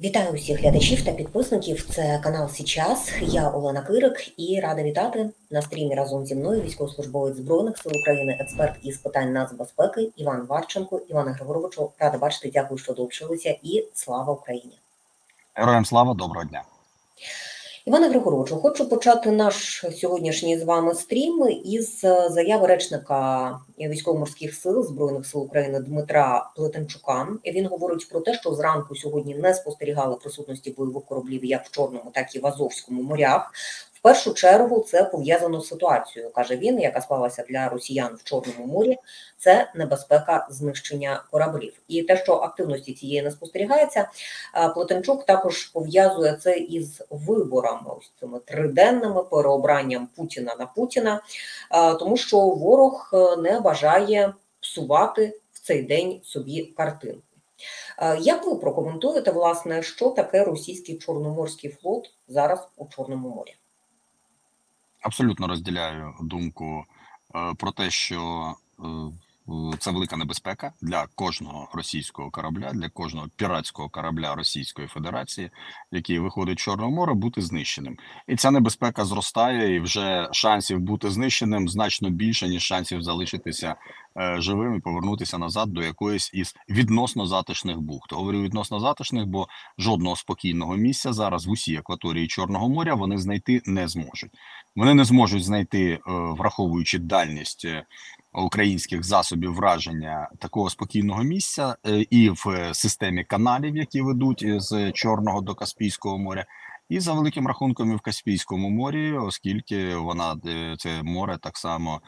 Вітаю усіх глядачів та підписників. Це канал Січас. Я Олена Кирик і рада вітати на стрімі разом зі мною військовослужбовець Збройних сил України, експерт із питань нацбезпеки Іван Варченко. Іване Григоровичу, рада бачити, дякую, що долучилися, і слава Україні! Героям слава, доброго дня! Іване Григоровичу, хочу почати наш сьогоднішній з вами стрім із заяви речника Військово-морських сил Збройних сил України Дмитра Плетенчука. Він говорить про те, що зранку сьогодні не спостерігали присутності бойових кораблів як в Чорному, так і в Азовському морях. В першу чергу це пов'язано з ситуацією, каже він, яка склалася для росіян в Чорному морі. Це небезпека знищення кораблів. І те, що активності цієї не спостерігається, Плетенчук також пов'язує це із виборами, ось цими триденними переобранням Путіна на Путіна, тому що ворог не бажає псувати в цей день собі картинку. Як ви прокоментуєте, власне, що таке російський Чорноморський флот зараз у Чорному морі? Абсолютно розділяю думку про те, що це велика небезпека для кожного російського корабля, для кожного піратського корабля Російської Федерації, який виходить в Чорне море, бути знищеним. І ця небезпека зростає, і вже шансів бути знищеним значно більше, ніж шансів залишитися живим і повернутися назад до якоїсь із відносно затишних бухт. Говорю відносно затишних, бо жодного спокійного місця зараз в усій акваторії Чорного моря вони знайти не зможуть. Вони не зможуть знайти, враховуючи дальність українських засобів враження, такого спокійного місця і в системі каналів, які ведуть з Чорного до Каспійського моря, і за великим рахунком і в Каспійському морі, оскільки це море так само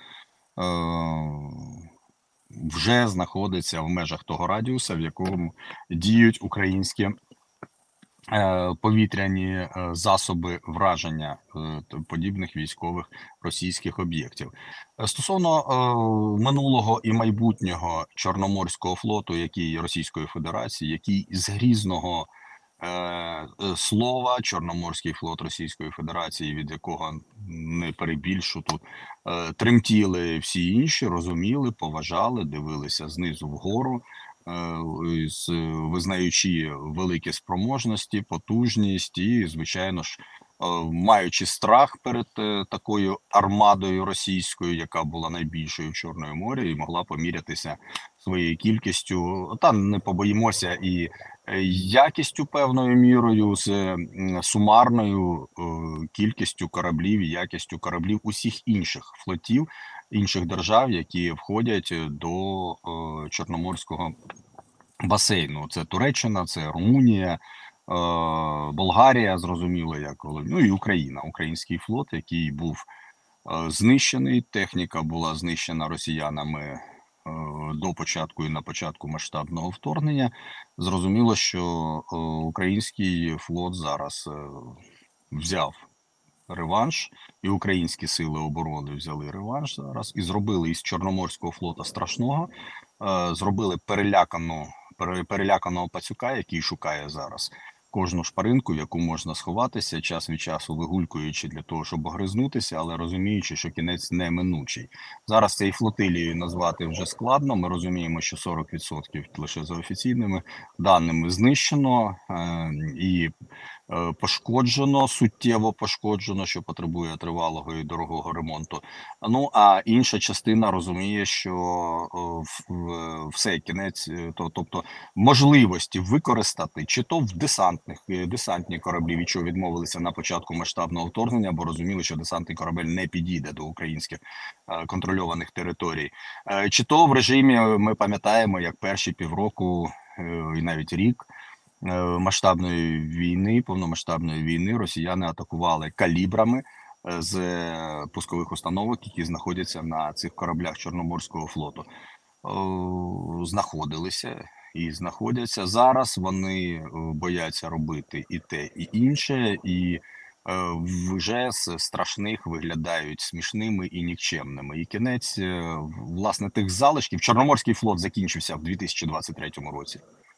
вже знаходиться в межах того радіуса, в якому діють українські повітряні засоби враження подібних військових російських об'єктів. Стосовно минулого і майбутнього Чорноморського флоту, який Російської Федерації, який з грізного слова Чорноморський флот Російської Федерації, від якого не перебільшу тут, тремтіли всі інші, розуміли, поважали, дивилися знизу вгору, визнаючи великі спроможності, потужність і, звичайно ж, маючи страх перед такою армадою російською, яка була найбільшою в Чорному морі і могла помірятися своєю кількістю, та не побоїмося, і якістю певною мірою, з сумарною кількістю кораблів і якістю кораблів усіх інших флотів, інших держав, які входять до Чорноморського басейну. Це Туреччина, це Румунія, Болгарія, зрозуміло, ну і Україна, український флот, який був знищений, техніка була знищена росіянами до початку і на початку масштабного вторгнення. Зрозуміло, що український флот зараз взяв реванш, і українські сили оборони взяли реванш зараз і зробили із Чорноморського флота страшного, зробили переляканого пацюка, який шукає зараз кожну шпаринку, в яку можна сховатися, час від часу вигулькуючи для того, щоб огризнутися, але розуміючи, що кінець неминучий. Зараз цей флотилією назвати вже складно. Ми розуміємо, що 40% лише за офіційними даними знищено і пошкоджено, суттєво пошкоджено, що потребує тривалого і дорогого ремонту. Ну, а інша частина розуміє, що все, кінець, тобто можливості використати чи то в десантні кораблі, від чого відмовилися на початку масштабного вторгнення, бо розуміли, що десантний корабель не підійде до українських контрольованих територій, чи то в режимі, ми пам'ятаємо, як перші півроку і навіть рік масштабної війни, повномасштабної війни, росіяни атакували калібрами з пускових установок, які знаходяться на цих кораблях Чорноморського флоту. Знаходилися і знаходяться. Зараз вони бояться робити і те, і інше, і вже з страшних виглядають смішними і нікчемними. І кінець, власне, тих залишків. Чорноморський флот закінчився в 2023 році.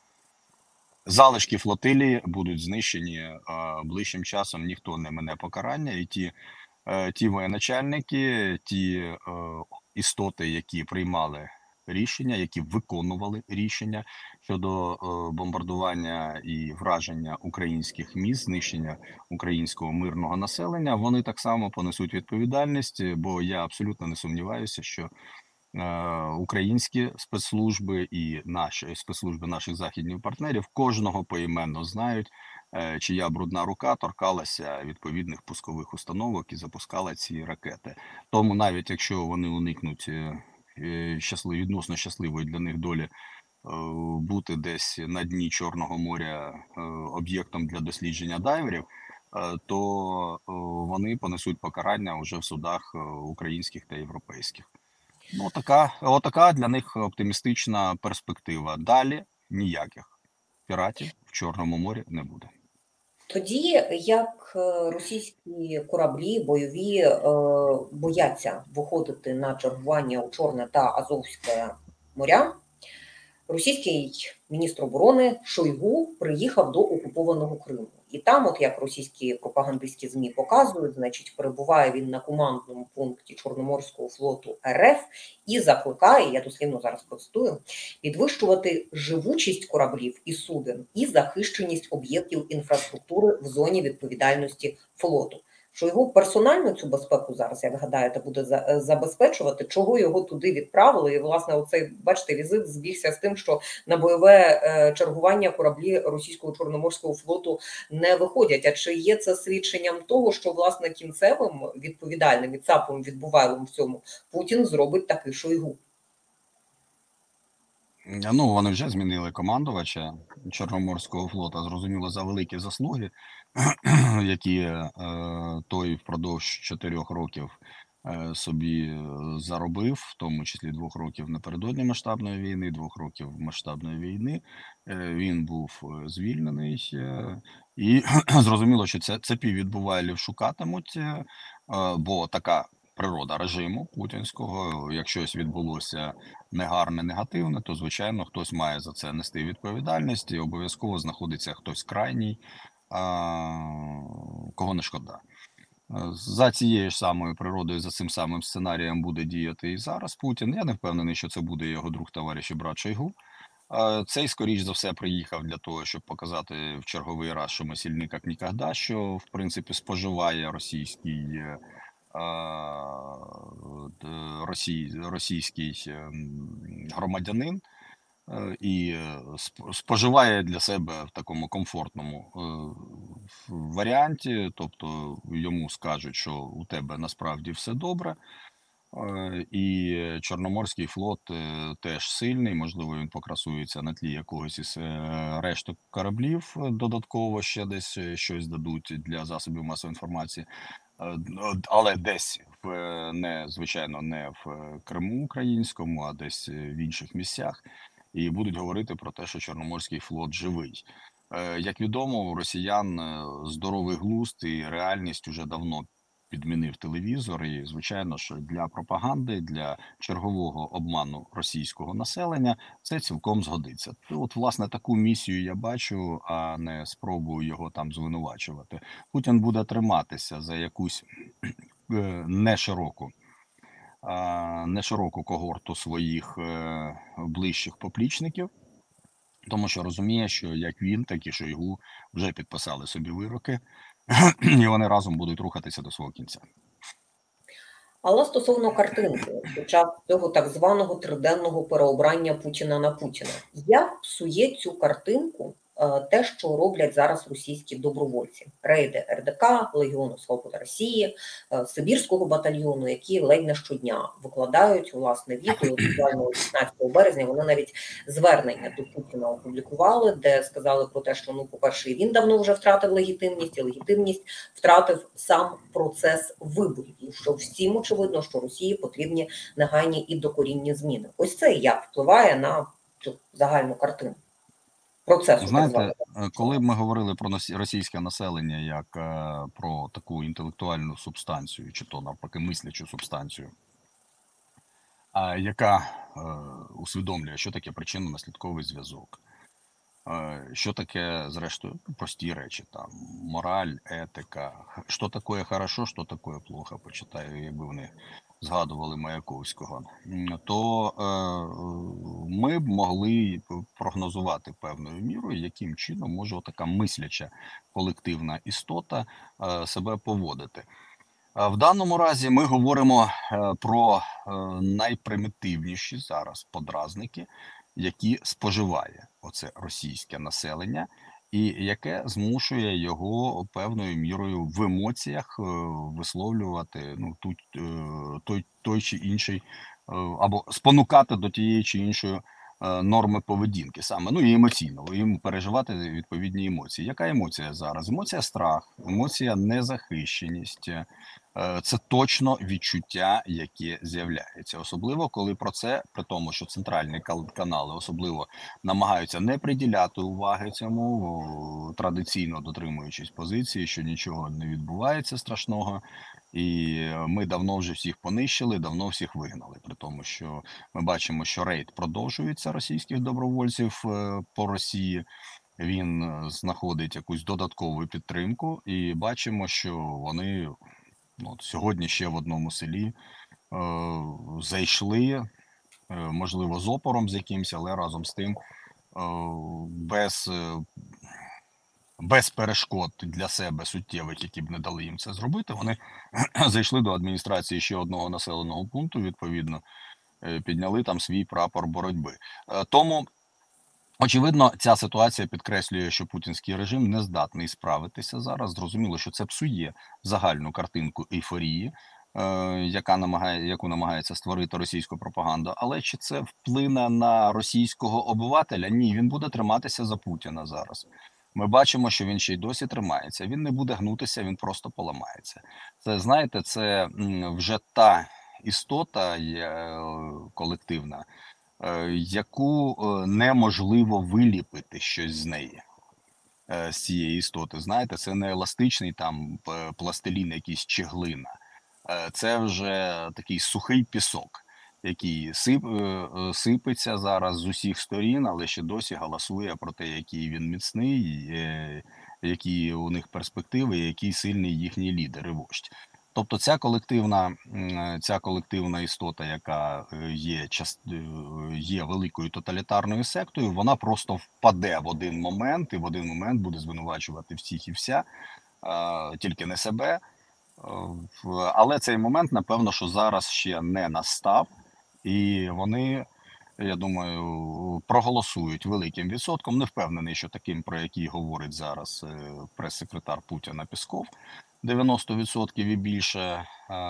Залишки флотилії будуть знищені ближчим часом, ніхто не мине покарання, і ті воєначальники, ті істоти, які приймали рішення, які виконували рішення щодо бомбардування і враження українських міст, знищення українського мирного населення, вони так само понесуть відповідальність, бо я абсолютно не сумніваюся, що українські спецслужби і наші спецслужби наших західних партнерів кожного поіменно знають, чия брудна рука торкалася відповідних пускових установок і запускала ці ракети. Тому навіть якщо вони уникнуть відносно щасливої для них долі бути десь на дні Чорного моря об'єктом для дослідження дайверів, то вони понесуть покарання вже в судах українських та європейських. Ну, отака для них оптимістична перспектива. Далі ніяких піратів в Чорному морі не буде. Тоді як російські кораблі бойові бояться виходити на чергування у Чорне та Азовське моря, російський міністр оборони Шойгу приїхав до окупованого Криму. І там, от як російські пропагандистські ЗМІ показують, значить, перебуває він на командному пункті Чорноморського флоту РФ і закликає, я дослівно зараз процитую, підвищувати живучість кораблів і суден і захищеність об'єктів інфраструктури в зоні відповідальності флоту. Що його персонально цю безпеку зараз, як гадаєте, буде забезпечувати, чого його туди відправили. І, власне, оцей, бачите, візит збігся з тим, що на бойове чергування кораблі російського Чорноморського флоту не виходять. А чи є це свідченням того, що, власне, кінцевим відповідальним і цапом відбувайлом в цьому Путін зробить такий Шойгу? Ну, вони вже змінили командувача Чорноморського флота, зрозуміло, за великі заслуги, які той впродовж 4 років собі заробив, в тому числі 2 років напередодні масштабної війни, 2 років масштабної війни. Він був звільнений, і зрозуміло, що цепі відбувайлів шукатимуть, бо така природа режиму путінського. Якщо щось відбулося негарне, негативне, то звичайно хтось має за це нести відповідальність, і обов'язково знаходиться хтось крайній, кого не шкода. За цією ж самою природою, за цим самим сценарієм буде діяти і зараз Путін. Я не впевнений, що це буде його друг, товариш і брат Шойгу. Цей, скоріш за все, приїхав для того, щоб показати в черговий раз, що ми сильні як ніколи, що, в принципі, споживає російський громадянин і споживає для себе в такому комфортному варіанті, тобто йому скажуть, що у тебе насправді все добре. І Чорноморський флот теж сильний, можливо, він покрасується на тлі якогось із решток кораблів, додатково ще десь щось дадуть для засобів масової інформації, але десь звичайно, не в Криму українському, а десь в інших місцях, і будуть говорити про те, що Чорноморський флот живий. Як відомо, у росіян здоровий глузд і реальність уже давно підмінив телевізор, і, звичайно ж, для пропаганди, для чергового обману російського населення це цілком згодиться. От, власне, таку місію я бачу, а не спробую його там звинувачувати. Путін буде триматися за якусь нешироку когорту своїх ближчих поплічників, тому що розуміє, що як він, так і Шойгу вже підписали собі вироки, і вони разом будуть рухатися до свого кінця. Але стосовно картинки, під час цього так званого триденного переобрання Путіна на Путіна, як псує цю картинку те, що роблять зараз російські добровольці? Рейди РДК, Легіону Свободи Росії, Сибірського батальйону, які ледь не щодня викладають, власне, відео. Буквально 16 березня вони навіть звернення до Путіна опублікували, де сказали про те, що, ну, по-перше, він давно вже втратив легітимність, і легітимність втратив сам процес виборів. І що всім очевидно, що Росії потрібні негайні і докорінні зміни. Ось це як впливає на цю загальну картину процесу. Знаєте, коли ми говорили про російське населення як про таку інтелектуальну субстанцію, чи то навпаки мислячу субстанцію, яка усвідомлює, що таке причинно-наслідковий зв'язок, що таке, зрештою, прості речі, там, мораль, етика, що таке хорошо, що таке плохо, почитаю, якби вони згадували Маяковського, то ми б могли прогнозувати певною мірою, яким чином може така мисляча колективна істота себе поводити. В даному разі ми говоримо про найпримітивніші зараз подразники, які споживає оце російське населення, і яке змушує його певною мірою в емоціях висловлювати той чи інший, або спонукати до тієї чи іншої норми поведінки, саме і емоційно, йому переживати відповідні емоції. Яка емоція зараз? Емоція страх, емоція незахищеність. Це точно відчуття, яке з'являється, особливо коли про це, при тому, що центральні канали особливо намагаються не приділяти уваги цьому, традиційно дотримуючись позиції, що нічого не відбувається страшного, і ми давно вже всіх понищили, давно всіх вигнали. При тому, що ми бачимо, що рейд продовжується російських добровольців по Росії. Він знаходить якусь додаткову підтримку, і бачимо, що вони сьогодні ще в одному селі зайшли, можливо, з опором з якимсь, але разом з тим без перешкод для себе суттєвих, які б не дали їм це зробити, вони зайшли до адміністрації ще одного населеного пункту, відповідно, підняли там свій прапор боротьби. Тому, очевидно, ця ситуація підкреслює, що путінський режим не здатний справитися зараз. Зрозуміло, що це псує загальну картинку ейфорії, яку намагається створити російська пропаганда. Але чи це вплине на російського обивателя? Ні, він буде триматися за Путіна зараз. Ми бачимо, що він ще й досі тримається. Він не буде гнутися, він просто поламається. Це, знаєте, це вже та істота колективна, яку неможливо виліпити щось з неї, з цієї істоти. Знаєте, це не еластичний там пластилін, якийсь чи глина. Це вже такий сухий пісок, який сипеться зараз з усіх сторін, але ще досі галасує про те, який він міцний, які у них перспективи, який сильний їхній лідер і вождь. Тобто ця колективна істота, яка є великою тоталітарною сектою, вона просто впаде в один момент і в один момент буде звинувачувати всіх і вся, тільки не себе. Але цей момент, напевно, що зараз ще не настав, і вони, я думаю, проголосують великим відсотком. Не впевнений, що таким, про який говорить зараз прес-секретар Путіна Пєсков, 90% і більше,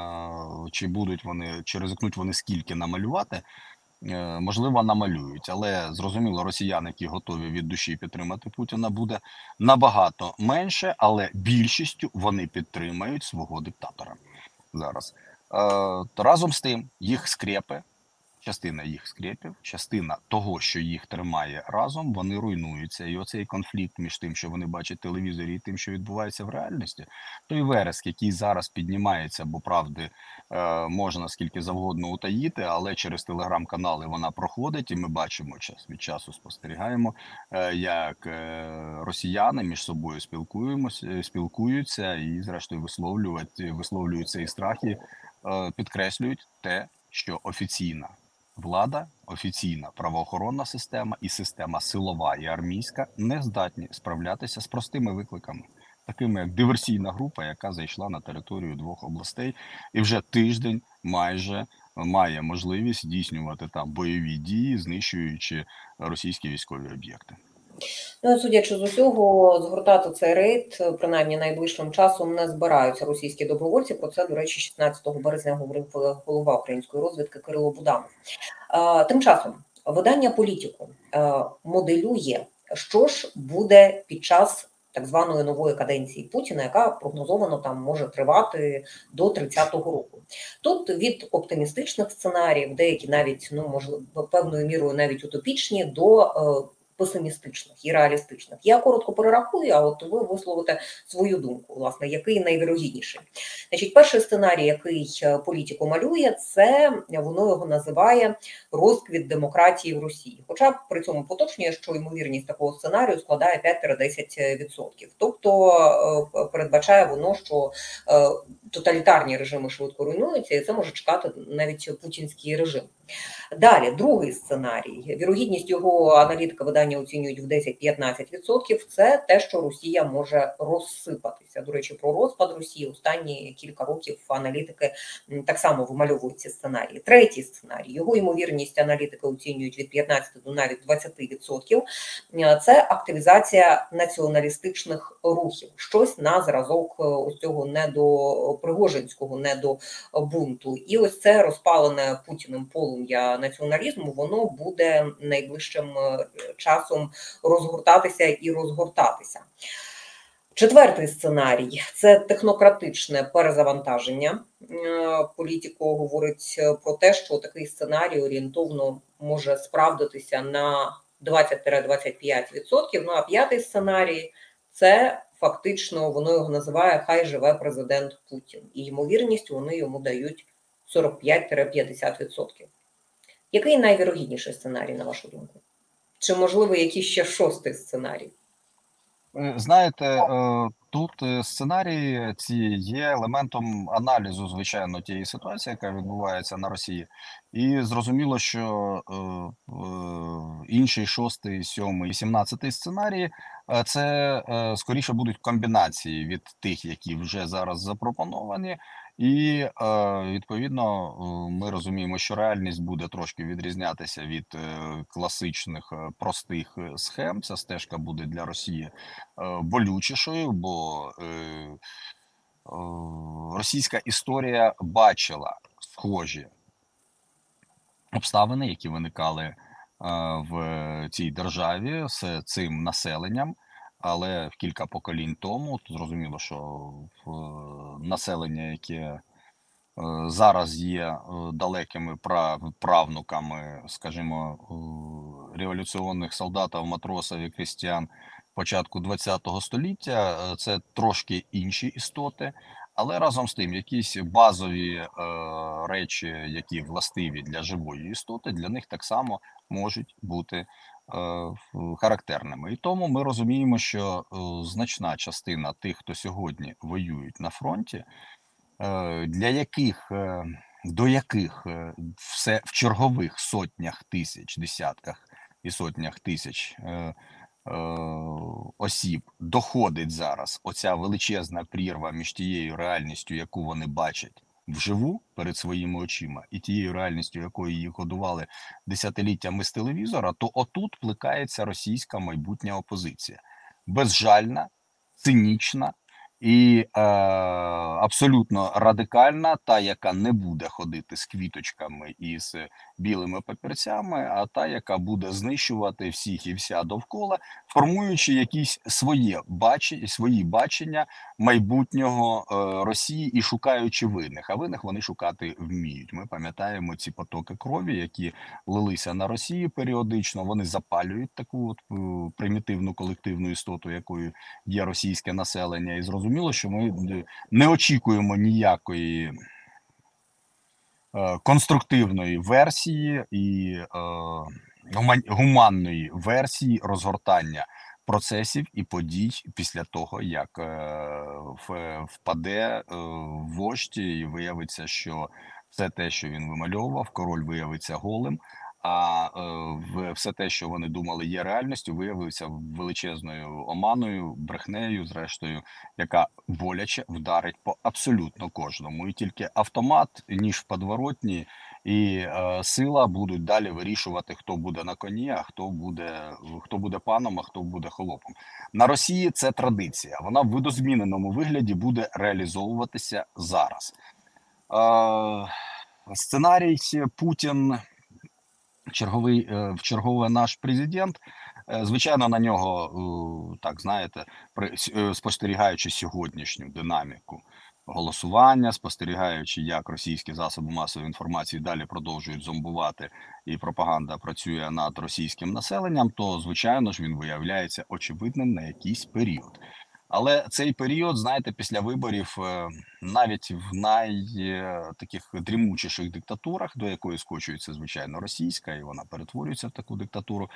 чи ризикнуть вони скільки намалювати, можливо, намалюють. Але, зрозуміло, росіян, які готові від душі підтримати Путіна, буде набагато менше, але більшістю вони підтримають свого диктатора зараз. Разом з тим, частина їх скрепів, частина того, що їх тримає разом, вони руйнуються. І оцей конфлікт між тим, що вони бачать в телевізорі, і тим, що відбувається в реальності, той вереск, який зараз піднімається, бо правди можна скільки завгодно утаїти, але через телеграм-канали вона проходить, і ми бачимо, час від часу спостерігаємо, як росіяни між собою спілкуються і, зрештою, висловлюють цей страх і підкреслюють те, що офіційна влада, офіційна правоохоронна система і система силова і армійська не здатні справлятися з простими викликами, такими як диверсійна група, яка зайшла на територію 2 областей і вже тиждень майже має можливість здійснювати там бойові дії, знищуючи російські військові об'єкти. Судячи з усього, згортати цей рейд, принаймні найближчим часом, не збираються російські добровольці. Про це, до речі, 16 березня говорив голова української розвідки Кирило Буданов. Тим часом видання «Політику» моделює, що ж буде під час так званої нової каденції Путіна, яка прогнозовано там може тривати до 30-го року. Тут від оптимістичних сценаріїв, деякі навіть, можливо, певною мірою навіть утопічні, до песимістичних і реалістичних. Я коротко перерахую, а от ви висловите свою думку, власне, який найвірогідніший. Значить, перший сценарій, який «Політику» малює, це, воно його називає розквіт демократії в Росії. Хоча при цьому поточнює, що ймовірність такого сценарію складає 5-10%. Тобто передбачає воно, що тоталітарні режими швидко руйнуються, і це може чекати навіть путінський режим. Далі, другий сценарій. Вірогідність його аналітика видання оцінюють в 10-15%. Це те, що Росія може розсипатися. До речі, про розпад Росії останні кілька років аналітики так само вимальовують ці сценарії. Третій сценарій. Його ймовірність аналітики оцінюють від 15 до навіть 20%. Це активізація націоналістичних рухів. Щось на зразок ось цього недопригожинського, недобунту. І ось це розпалене Путіним полум'я націоналізму, воно буде найближчим часом розгортатися і розгортатися. Четвертий сценарій – це технократичне перезавантаження. Політико говорить про те, що такий сценарій орієнтовно може справдитися на 20-25%. Ну а п'ятий сценарій – це фактично, воно його називає «Хай живе президент Путін». І ймовірність вони йому дають 45-50%. Який найвірогідніший сценарій, на вашу думку? Чи, можливо, якийсь ще шостий сценарій? Знаєте, тут сценарії ці є елементом аналізу, звичайно, тієї ситуації, яка відбувається на Росії. І зрозуміло, що інший, шостий, сьомий і 17 сценарії це скоріше будуть комбінації від тих, які вже зараз запропоновані. І відповідно ми розуміємо, що реальність буде трошки відрізнятися від класичних простих схем. Ця стежка буде для Росії болючішою, бо російська історія бачила схожі обставини, які виникали в цій державі з цим населенням. Але в кілька поколінь тому зрозуміло, що населення, яке зараз є далекими правнуками, скажімо, революційних солдатів, матросів і крістян початку ХХ століття, це трошки інші істоти. Але разом з тим, якісь базові речі, які властиві для живої істоти, для них так само можуть бути характерними. І тому ми розуміємо, що значна частина тих, хто сьогодні воюють на фронті, для яких, до яких все в чергових сотнях тисяч, десятках і сотнях тисяч осіб доходить зараз оця величезна прірва між тією реальністю, яку вони бачать вживу перед своїми очима, і тією реальністю, якою їх годували десятиліттями з телевізора, то отут плекається російська майбутня опозиція. Безжальна, цинічна і абсолютно радикальна, та, яка не буде ходити з квіточками і з білими папірцями, а та, яка буде знищувати всіх і вся довкола, формуючи якісь свої бачення майбутнього Росії і шукаючи винних. А винних вони шукати вміють. Ми пам'ятаємо ці потоки крові, які лилися на Росію періодично. Вони запалюють таку от примітивну колективну істоту, якою є російське населення. І зрозуміло, що ми не очікуємо ніякої конструктивної версії і гуманної версії розгортання процесів і подій після того, як впаде вождь і виявиться, що все те, що він вимальовував, король виявиться голим, а все те, що вони думали є реальністю, виявилося величезною оманою, брехнею, зрештою, яка боляче вдарить по абсолютно кожному. І тільки автомат, ніж в подворотні і сила будуть далі вирішувати, хто буде на коні, а хто буде паном, а хто буде холопом. На Росії це традиція. Вона в видозміненому вигляді буде реалізовуватися зараз. Сценарій Путін черговий наш президент, звичайно, на нього, так знаєте, спостерігаючи сьогоднішню динаміку голосування, спостерігаючи, як російські засоби масової інформації далі продовжують зомбувати і пропаганда працює над російським населенням, то, звичайно ж, він виявляється очевидним на якийсь період. Але цей період, знаєте, після виборів, навіть в таких дрімучіших диктатурах, до якої скочується, звичайно, російська, і вона перетворюється в таку диктатуру,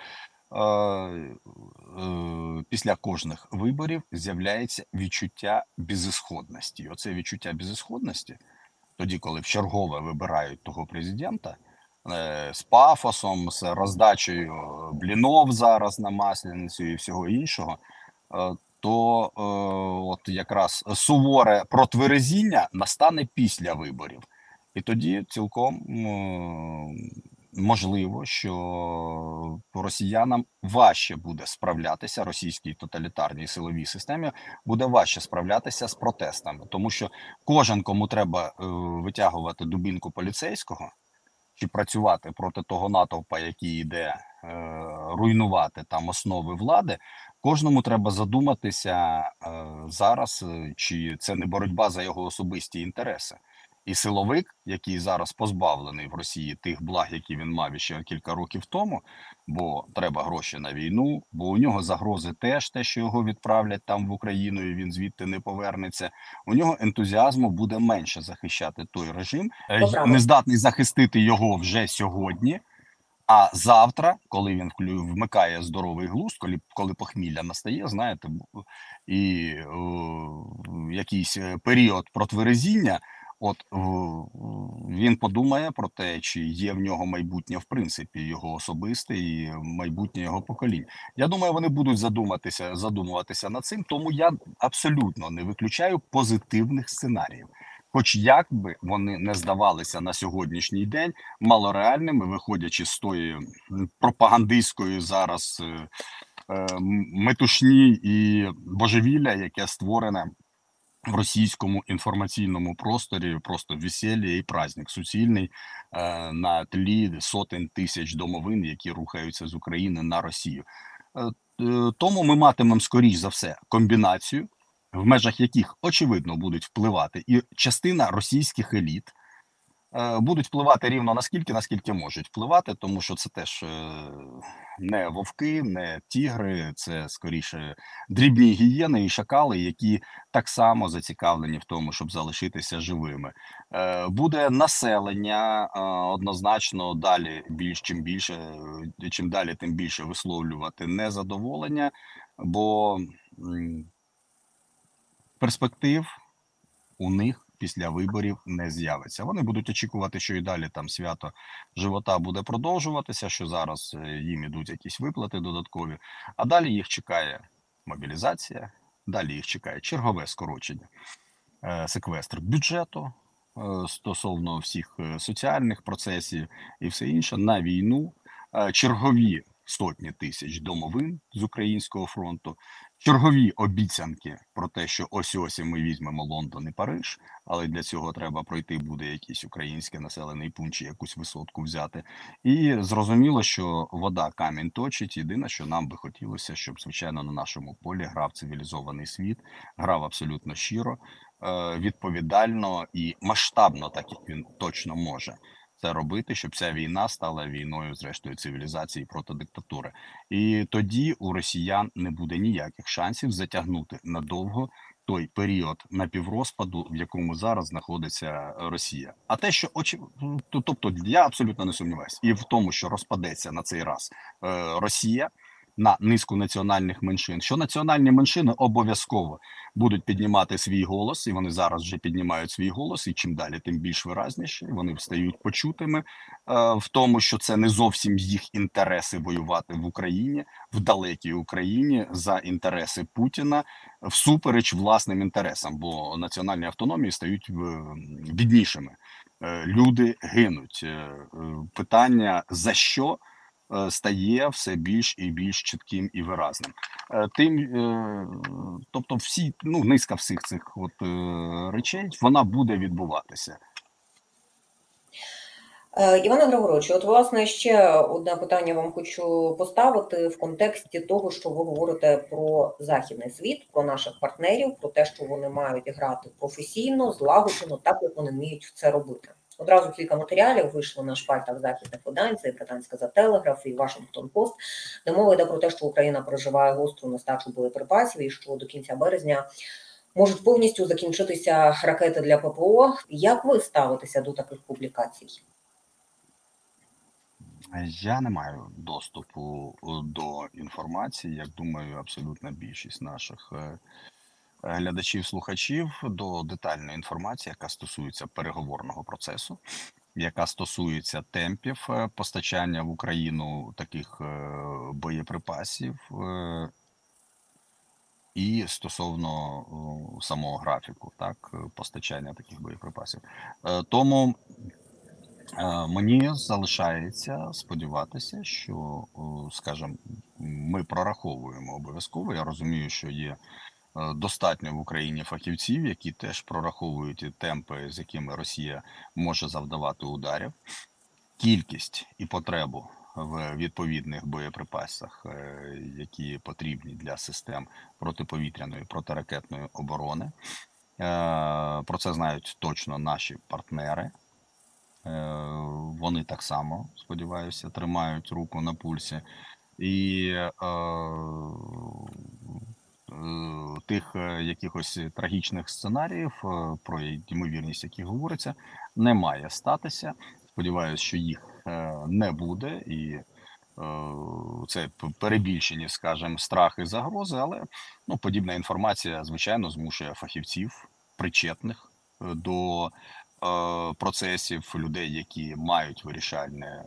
після кожних виборів з'являється відчуття безісходності. І оце відчуття безісходності, тоді, коли вчергове вибирають того президента, з пафосом, з роздачею блінов зараз на Масленицю і всього іншого, то от якраз суворе протверезіння настане після виборів. І тоді цілком можливо, що росіянам важче буде справлятися, російській тоталітарній силовій системі буде важче справлятися з протестами, тому що кожен, кому треба витягувати дубінку поліцейського чи працювати проти того натовпа, який йде руйнувати там основи влади, кожному треба задуматися зараз, чи це не боротьба за його особисті інтереси. І силовик, який зараз позбавлений в Росії тих благ, які він мав ще кілька років тому, бо треба гроші на війну, бо у нього загрози теж те, що його відправлять там в Україну, і він звідти не повернеться. У нього ентузіазму буде менше захищати той режим, То правда. не здатний захистити його вже сьогодні. А завтра, коли він вмикає здоровий глузд, коли похмілля настає, знаєте, і якийсь період протверезіння, от він подумає про те, чи є в нього майбутнє, в принципі, його особисте і майбутнє його покоління. Я думаю, вони будуть задумуватися над цим, тому я абсолютно не виключаю позитивних сценаріїв. Хоч як би вони не здавалися на сьогоднішній день малореальними, виходячи з тої пропагандистської зараз метушні і божевілля, яке створене в російському інформаційному просторі, просто весілля і праздник суцільний на тлі сотень тисяч домовин, які рухаються з України на Росію. Тому ми матимемо, скоріш за все, комбінацію, в межах яких, очевидно, будуть впливати і частина російських еліт, будуть впливати рівно наскільки можуть впливати, тому що це теж не вовки, не тігри, це скоріше дрібні гієни і шакали, які так само зацікавлені в тому, щоб залишитися живими. Буде населення однозначно далі чим далі, тим більше висловлювати незадоволення, бо перспектив у них після виборів не з'явиться. Вони будуть очікувати, що і далі там свято живота буде продовжуватися, що зараз їм ідуть якісь виплати додаткові, а далі їх чекає мобілізація, далі їх чекає чергове скорочення, секвестр бюджету стосовно всіх соціальних процесів і все інше на війну, чергові сотні тисяч домовин з українського фронту, чергові обіцянки про те, що ось ми візьмемо Лондон і Париж, але для цього треба пройти буде якийсь український населений пункт чи якусь висотку взяти. І зрозуміло, що вода камінь точить. Єдине, що нам би хотілося, щоб, звичайно, на нашому полі грав цивілізований світ, грав абсолютно щиро, відповідально і масштабно, так як він точно може це робити, щоб ця війна стала війною, зрештою, цивілізації проти диктатури. І тоді у росіян не буде ніяких шансів затягнути надовго той період напіврозпаду, в якому зараз знаходиться Росія. А те, що тобто я абсолютно не сумніваюся і в тому, що розпадеться на цей раз Росія на низку національних меншин, що національні меншини обов'язково будуть піднімати свій голос, і вони зараз вже піднімають свій голос, і чим далі, тим більш виразніше. Вони стають почутими в тому, що це не зовсім їх інтереси воювати в Україні, в далекій Україні за інтереси Путіна, всупереч власним інтересам, бо національні автономії стають біднішими. Люди гинуть. Питання за що стає все більш і більш чітким і виразним. Тобто низка всіх цих речей, вона буде відбуватися. Іване Григоровичу, от, власне, ще одне питання вам хочу поставити в контексті того, що ви говорите про західний світ, про наших партнерів, про те, що вони мають грати професійно, злагоджено, так, як вони вміють це робити. Одразу кілька матеріалів вийшло на шпальтах західних видань, це і британська «The Telegraph», і Washington Post, де мова йде про те, що Україна переживає гостру нестачу боєприпасів і що до кінця березня можуть повністю закінчитися ракети для ППО. Як ви ставитеся до таких публікацій? Я не маю доступу до інформації, як думаю, абсолютна більшість наших глядачів-слухачів, до детальної інформації, яка стосується переговорного процесу, яка стосується темпів постачання в Україну таких боєприпасів, і стосовно самого графіку, так, постачання таких боєприпасів. Тому мені залишається сподіватися, що, скажімо, ми прораховуємо обов'язково. Я розумію, що є достатньо в Україні фахівців, які теж прораховують ті темпи, з якими Росія може завдавати ударів, кількість і потребу в відповідних боєприпасах, які потрібні для систем протиповітряної, протиракетної оборони. Про це знають точно наші партнери. Вони так само, сподіваюся, тримають руку на пульсі. І тих якихось трагічних сценаріїв, про ймовірність яких говориться, не має статися. Сподіваюся, що їх не буде, і це перебільшені, скажімо, страхи і загрози, але подібна інформація, звичайно, змушує фахівців, причетних до процесів, людей, які мають вирішальне,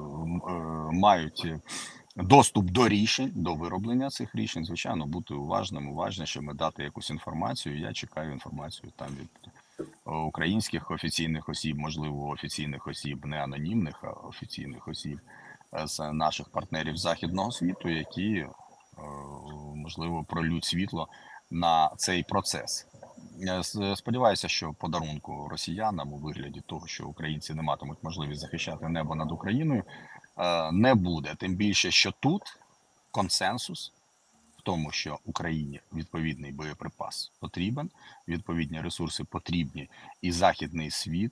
мають доступ до рішень, до вироблення цих рішень, звичайно, бути уважнішими, дати якусь інформацію. Я чекаю інформацію там від українських офіційних осіб, можливо, офіційних осіб, не анонімних, а офіційних осіб з наших партнерів західного світу, які, можливо, прольють світло на цей процес. Сподіваюся, що подарунку росіянам у вигляді того, що українці не матимуть можливість захищати небо над Україною, не буде. Тим більше, що тут консенсус в тому, що Україні відповідний боєприпас потрібен, відповідні ресурси потрібні, і західний світ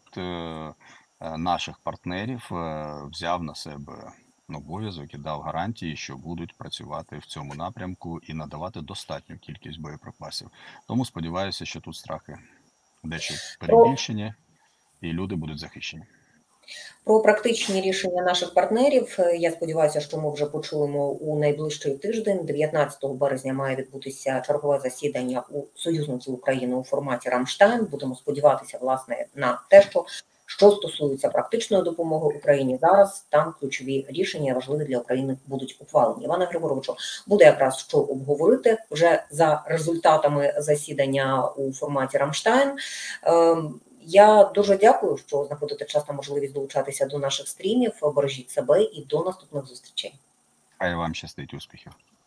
наших партнерів взяв на себе обов'язок і дав гарантії, що будуть працювати в цьому напрямку і надавати достатню кількість боєприпасів. Тому сподіваюся, що тут страхи дещо перебільшені і люди будуть захищені. Про практичні рішення наших партнерів, я сподіваюся, що ми вже почуємо у найближчий тиждень. 19 березня має відбутися чергове засідання у союзників України у форматі «Рамштайн». Будемо сподіватися, власне, на те, що стосується практичної допомоги Україні зараз, там ключові рішення, важливі для України, будуть ухвалені. Іване Григоровичу, буде якраз що обговорити вже за результатами засідання у форматі «Рамштайн». Я дуже дякую, що знаходите час та можливість долучатися до наших стрімів. Бережіть себе і до наступних зустрічей. Хай вам щастить, успіхів.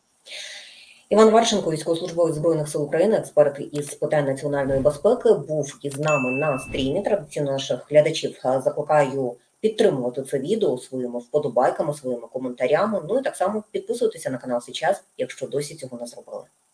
Іван Варченко, військовослужбовець Збройних сил України, експерт із питань національної безпеки, був із нами на стрімі. Традиційно наших глядачів закликаю підтримувати це відео своїми вподобайками, своїми коментарями. Ну і так само підписуйтеся на канал «Сейчас», якщо досі цього не зробили.